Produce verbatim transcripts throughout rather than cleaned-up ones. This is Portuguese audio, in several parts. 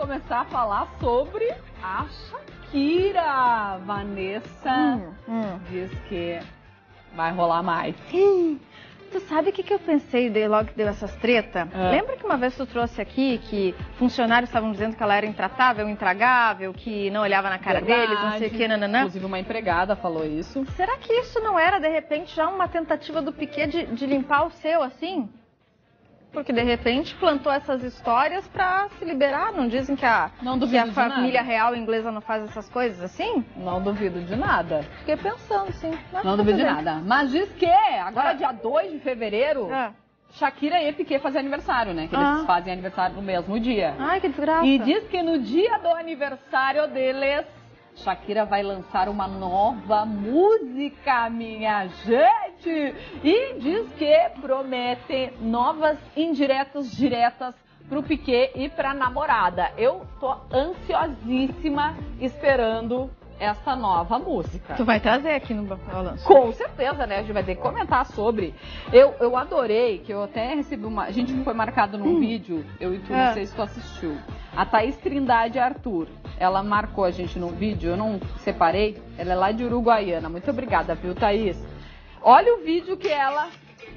começar a falar sobre a Shakira. Vanessa hum, hum. diz que vai rolar mais. Hum. Tu sabe o que, que eu pensei de logo que deu essas treta? É. Lembra que uma vez tu trouxe aqui que funcionários estavam dizendo que ela era intratável, intragável, que não olhava na cara Verdade. deles, não sei o que, nananã? Inclusive uma empregada falou isso. Será que isso não era, de repente, já uma tentativa do Piquet de, de limpar o seu, assim? Porque, de repente, plantou essas histórias pra se liberar. Não dizem que a, Não que a duvido de família nada. real inglesa não faz essas coisas assim? Não duvido de nada. Fiquei pensando, sim. Mas Não tá duvido de tudo bem. nada. Mas diz que agora, Ah. dia dois de fevereiro, Ah. Shakira e Piquet fazem aniversário, né? Que Ah. eles fazem aniversário no mesmo dia. Ai, que desgraça. E diz que no dia do aniversário deles, Shakira vai lançar uma nova música, minha gente! E diz que promete novas indiretas diretas pro Piquet e pra namorada. Eu tô ansiosíssima esperando essa nova música. Tu vai trazer aqui no balanço. Com certeza, né? A gente vai ter que comentar sobre. Eu, eu adorei, que eu até recebi uma... A gente foi marcado num hum. vídeo, eu e tu, é. não sei se tu assistiu. A Thaís Trindade Arthur, ela marcou a gente num vídeo, eu não separei, ela é lá de Uruguaiana. Muito obrigada, viu, Thaís? Olha o vídeo que ela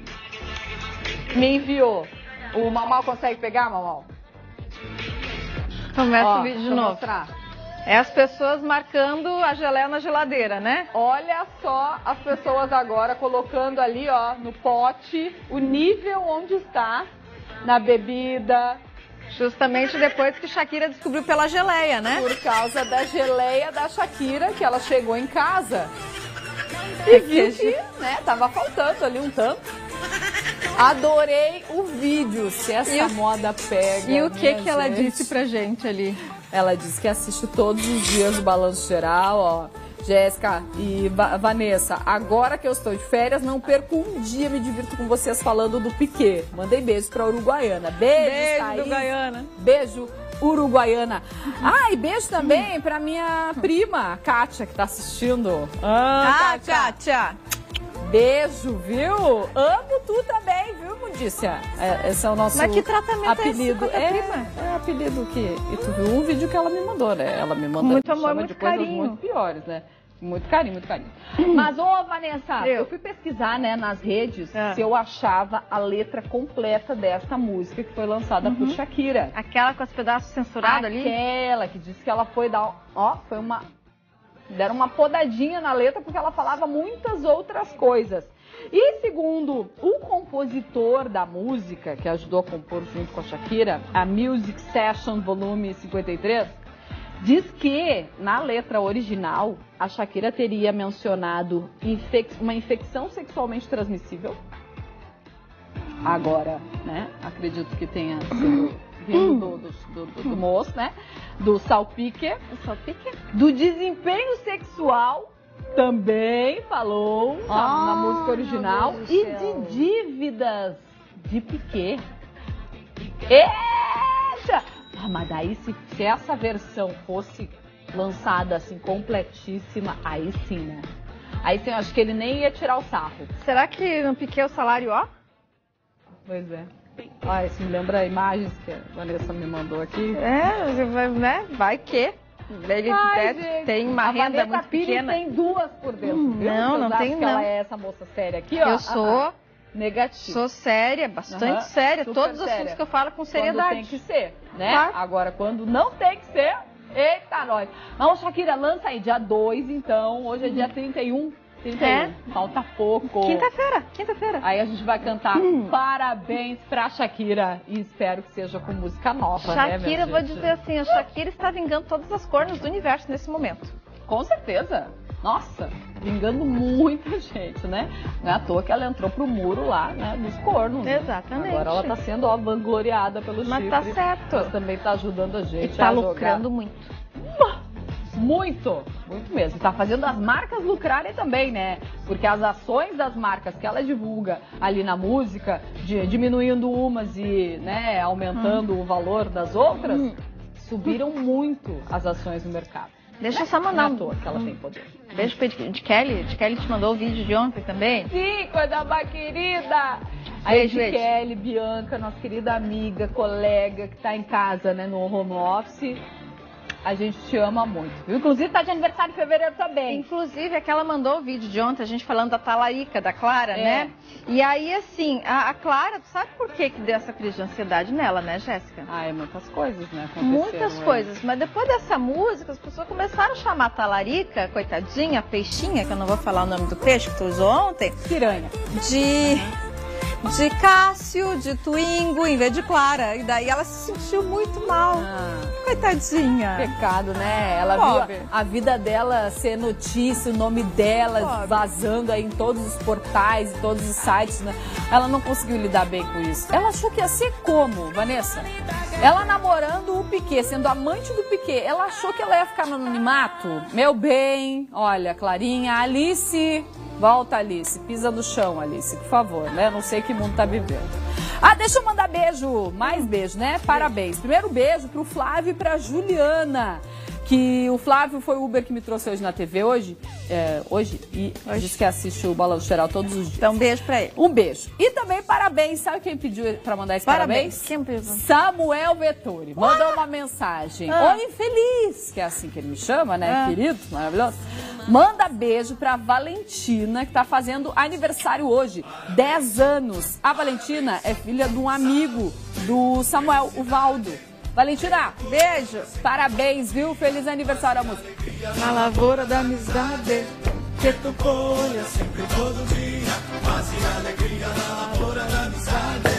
me enviou. O Mamal consegue pegar, Mamal? Começa Ó, o vídeo de deixa eu novo. mostrar. É as pessoas marcando a geleia na geladeira, né? Olha só as pessoas agora colocando ali, ó, no pote, o nível onde está na bebida. Justamente depois que Shakira descobriu pela geleia, né? Por causa da geleia da Shakira, que ela chegou em casa e viu que, né, tava faltando ali um tanto. Adorei o vídeo, se essa e moda pega. E o que que gente. ela disse pra gente ali? Ela disse que assiste todos os dias o Balanço Geral, ó. Jéssica e Va Vanessa, agora que eu estou de férias, não perco um dia, me divirto com vocês falando do Piquet. Mandei beijos pra Uruguaiana. Beijo, Beijo, Thaís. Uruguaiana. Beijo, Uruguaiana. Ah, e beijo também pra minha prima, Kátia, que tá assistindo. Ah, ah Kátia. Beijo, viu? Amo tu também, viu, Mundícia? É, esse é o nosso Mas que tratamento apelido. é esse, é, prima? é apelido que... E tu viu um vídeo que ela me mandou, né? Ela me mandou. Muito amor, chama muito de coisas carinho. muito piores, né? Muito carinho, muito carinho. Mas, ô, Vanessa, eu, eu fui pesquisar, né, nas redes, é. se eu achava a letra completa dessa música que foi lançada uhum. por Shakira. Aquela com os pedaços censurados ali? Aquela que disse que ela foi dar... Ó, foi uma... Deram uma podadinha na letra porque ela falava muitas outras coisas. E segundo o compositor da música, que ajudou a compor junto com a Shakira, a Music Session Volume cinquenta e três, diz que na letra original a Shakira teria mencionado infec- uma infecção sexualmente transmissível. Agora, né, acredito que tenha sido vindo do, do, do, do, do moço, né, do salpique, do salpique, do desempenho sexual. Também falou na, ah, na música original e de dívidas de Piquet. Eita! Ah, mas daí se, se essa versão fosse lançada assim completíssima, aí sim, né? Aí sim, eu acho que ele nem ia tirar o sarro. Será que no Piquet o salário, ó? Pois é. Ah, isso me lembra imagens que a Vanessa me mandou aqui. É, né? Vai que... Ele Ai, tem, tem uma a renda Vanessa muito Pires pequena. Tem duas por dentro. Hum, viu? não, Vocês não tem que não. Ela é essa moça séria aqui, ó. Eu sou ah, negativo. Sou séria, bastante uhum. séria. Super Todos os séria. assuntos que eu falo com seriedade. Quando tem que ser, né? Claro. Agora, quando não tem que ser, eita nós. Mas, Shakira, lança aí dia dois, então. Hoje é dia trinta e um. trinta e um. É. Falta pouco. Quinta-feira, quinta-feira. Aí a gente vai cantar hum. parabéns pra Shakira e espero que seja com música nova, Shakira, né, minha vou gente? dizer assim, a Shakira está vingando todas as cornos do universo nesse momento. Com certeza. Nossa, vingando muita gente, né? Não é à toa que ela entrou pro muro lá, né, dos cornos. Exatamente. Agora ela tá sendo, ó, vangloriada pelos Mas chifres. Mas tá certo. Mas também tá ajudando a gente e tá a lucrando jogar. muito. Muito, muito mesmo. Tá fazendo as marcas lucrarem também, né? Porque as ações das marcas que ela divulga ali na música, de, diminuindo umas e, né, aumentando hum. o valor das outras, hum. subiram muito as ações no mercado. Deixa eu só mandar um... toa que ela tem poder. Beijo pra de, de Kelly. De Kelly te mandou o vídeo de ontem também. Sim, coisa mais querida. Aí de Kelly, Bianca, nossa querida amiga, colega que tá em casa, né, no home office. A gente te ama muito, viu? Inclusive tá de aniversário em fevereiro também. Inclusive, é que ela mandou o vídeo de ontem, a gente falando da talarica, da Clara, é. né? E aí, assim, a, a Clara, tu sabe por que que deu essa crise de ansiedade nela, né, Jéssica? Ah, é muitas coisas, né? Muitas coisas, mas depois dessa música, as pessoas começaram a chamar a talarica, coitadinha, peixinha, que eu não vou falar o nome do peixe que tu usou ontem. Piranha. De... De Cássio, de Twingo, em vez de Clara. E daí ela se sentiu muito mal. Ah, coitadinha. Pecado, né? Ela Pobre. viu a, a vida dela ser notícia, o nome dela Pobre. vazando aí em todos os portais, em todos os sites, né? Ela não conseguiu lidar bem com isso. Ela achou que ia ser como, Vanessa? Ela namorando o Piquet, sendo amante do Piquet, ela achou que ela ia ficar no anonimato? Meu bem, olha, Clarinha, Alice... Volta, Alice. Pisa no chão, Alice, por favor, né? Não sei que mundo tá vivendo. Ah, deixa eu mandar beijo. Mais beijo, né? Parabéns. Primeiro beijo pro Flávio e pra Juliana. Que o Flávio foi o Uber que me trouxe hoje na T V hoje. É, hoje. E hoje. Disse que assiste o Balanço Geral todos os dias. Então, um beijo pra ele. Um beijo. E também parabéns. Sabe quem pediu pra mandar esse parabéns? Parabéns. Quem pediu? Samuel Vettori. Mandou ah. uma mensagem. Ah. Oi, infeliz. Que é assim que ele me chama, né? Ah. Querido, maravilhoso. Manda beijo pra Valentina, que tá fazendo aniversário hoje. dez anos. A Valentina é filha de um amigo do Samuel, o Valdo. Valentina, beijo. Parabéns, viu? Feliz aniversário, amor. Na lavoura da amizade, que tu colha sempre todo dia, paz e alegria na lavoura da amizade.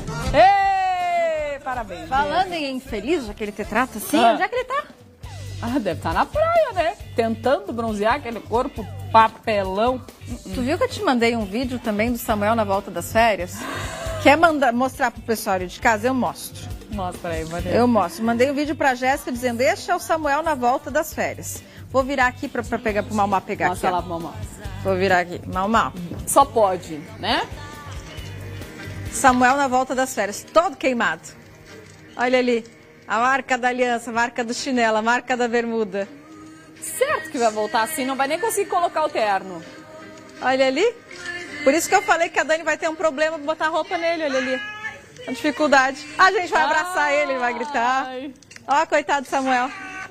Ei, parabéns. Falando beijo. Em infeliz, já que ele te trata assim, ah. onde é que ele tá? Ah, deve estar na praia, né? Tentando bronzear aquele corpo papelão. Tu viu que eu te mandei um vídeo também do Samuel na volta das férias? Quer mandar, mostrar pro pessoal de casa? Eu mostro. Mostra aí, Vanessa. Eu mostro. Mandei um vídeo pra Jéssica dizendo, este é o Samuel na volta das férias. Vou virar aqui pra, pra pegar pro Malmar pegar Mostra aqui. Lá pro Malmar. Vou virar aqui. Malmar. Só pode, né? Samuel na volta das férias, todo queimado. Olha ali. A marca da aliança, a marca do chinelo, a marca da bermuda. Certo que vai voltar assim, não vai nem conseguir colocar o terno. Olha ali. Por isso que eu falei que a Dani vai ter um problema pra botar roupa nele, olha ali. A dificuldade. A gente vai abraçar ai, ele, ele vai gritar. Ó, coitado do Samuel.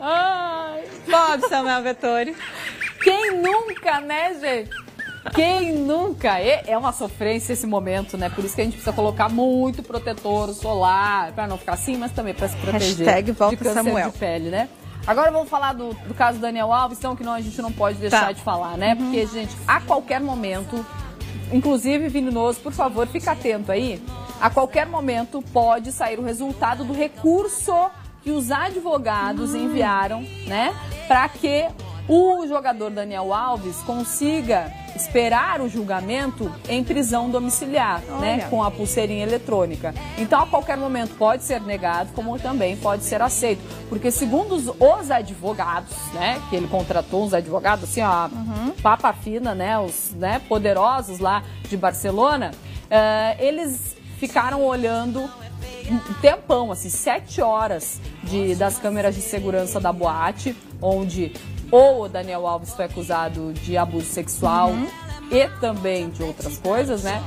Ai. Pobre Samuel Vettori. Quem nunca, né, gente? Quem nunca? É uma sofrência esse momento, né? Por isso que a gente precisa colocar muito protetor solar, pra não ficar assim, mas também pra se proteger Hashtag volta de câncer Samuel. de pele, né? Agora vamos falar do, do caso do Daniel Alves, então, que não, a gente não pode deixar tá. de falar, né? Porque, uhum. gente, a qualquer momento, inclusive Venenoso, por favor, fica atento aí. A qualquer momento pode sair o resultado do recurso que os advogados uhum. enviaram, né? Pra que o jogador Daniel Alves consiga esperar o julgamento em prisão domiciliar, Olha. né, com a pulseirinha eletrônica. Então, a qualquer momento pode ser negado, como também pode ser aceito. Porque, segundo os, os advogados, né, que ele contratou uns advogados, assim, ó, uhum. papa fina, né, os né, poderosos lá de Barcelona, uh, eles ficaram olhando um tempão, assim, sete horas de, das câmeras de segurança da boate, onde ou o Daniel Alves foi acusado de abuso sexual uhum. e também de outras coisas, né?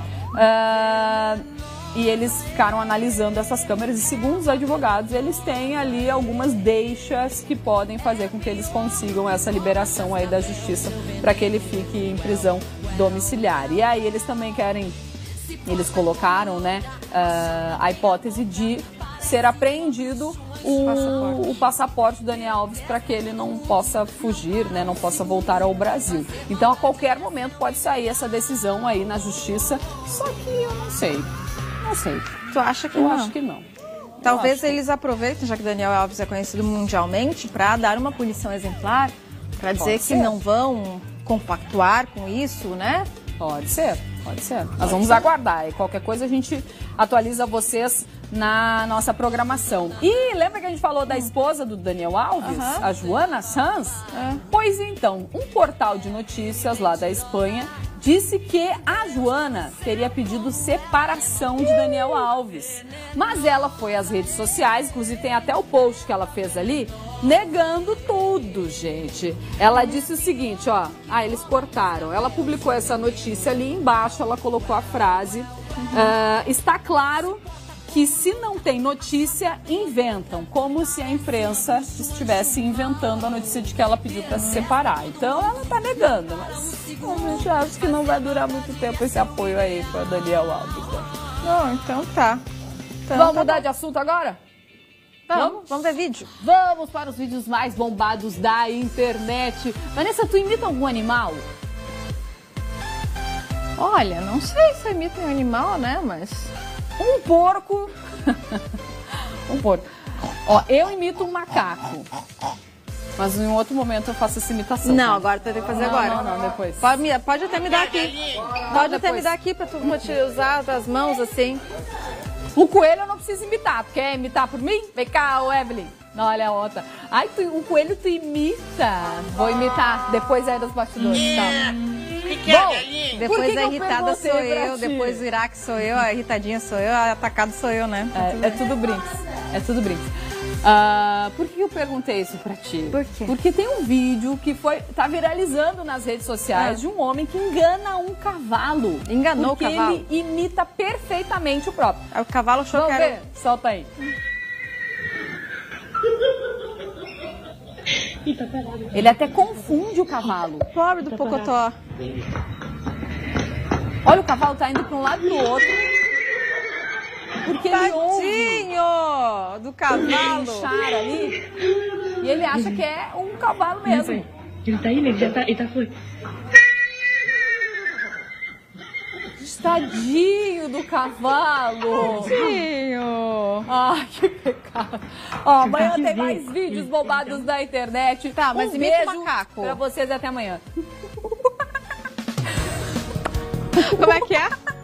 Uh, e eles ficaram analisando essas câmeras e, segundo os advogados, eles têm ali algumas deixas que podem fazer com que eles consigam essa liberação aí da justiça para que ele fique em prisão domiciliar. E aí eles também querem, eles colocaram, né, uh, a hipótese de ser apreendido o passaporte, o passaporte do Daniel Alves para que ele não possa fugir, né, não possa voltar ao Brasil. Então, a qualquer momento pode sair essa decisão aí na justiça, só que eu não sei, não sei. Tu acha que eu não? Eu acho que não. Talvez eles aproveitem, já que Daniel Alves é conhecido mundialmente, para dar uma punição exemplar, para dizer que não vão compactuar com isso, né? Pode ser, pode ser. Nós pode vamos ser. aguardar. E qualquer coisa a gente atualiza vocês na nossa programação. E lembra que a gente falou da esposa do Daniel Alves, uhum. a Joana Sanz? É. Pois então, um portal de notícias lá da Espanha disse que a Joana teria pedido separação de Daniel Alves. Mas ela foi às redes sociais, inclusive tem até o post que ela fez ali, negando tudo, gente. Ela disse o seguinte, ó. Ah, eles cortaram. Ela publicou essa notícia ali embaixo, ela colocou a frase. Uhum. Uh, está claro que se não tem notícia, inventam. Como se a imprensa estivesse inventando a notícia de que ela pediu para se separar. Então ela tá negando, mas a gente acha que não vai durar muito tempo esse apoio aí para Daniel Alves. Não, então tá. Então, Vamos tá mudar bom. de assunto agora? Vamos, Vamos? vamos ver vídeo. Vamos para os vídeos mais bombados da internet. Vanessa, tu imita algum animal? Olha, não sei se imita um animal, né, mas... Um porco. Um porco. Ó, eu imito um macaco. Mas em outro momento eu faço essa imitação. Não, tá? agora tu vai ter que fazer Não, agora. não, não, depois. Pode, me- pode até me dar aqui. Pode até depois. me dar aqui pra tu pra te usar as mãos assim. O coelho eu não preciso imitar. Tu quer imitar por mim? Vem cá, ô Evelyn. Não, olha a outra. Ai, tu, o coelho tu imita. Vou imitar. Depois aí dos bastidores. Tá? Bom, por Depois que a que eu irritada perguntei sou pra eu, ti? depois o Iraque sou eu, a irritadinha sou eu, a atacada sou eu, né? É, é tudo brinks. É tudo brinks. Ah, por que eu perguntei isso pra ti? Por quê? Porque tem um vídeo que foi tá viralizando nas redes sociais Ah. de um homem que engana um cavalo. Enganou o porque cavalo? ele imita perfeitamente o próprio. Aí o cavalo achou Vamos que era... ver? Solta aí. Ele até confunde o cavalo. Pobre do Pocotó. Olha, o cavalo tá indo para um lado e pro outro. Porque ele ouve Tadinho do um cavalo. chara ali e ele acha que é um cavalo mesmo. Ele tá indo, ele já tá, ele tá foi. Tadinho do cavalo. Tadinho. Ai, que pecado. Ó, amanhã tem mais vídeos bombados da internet. Tá, mas um imita o beijo macaco. pra vocês e até amanhã. Como é que é?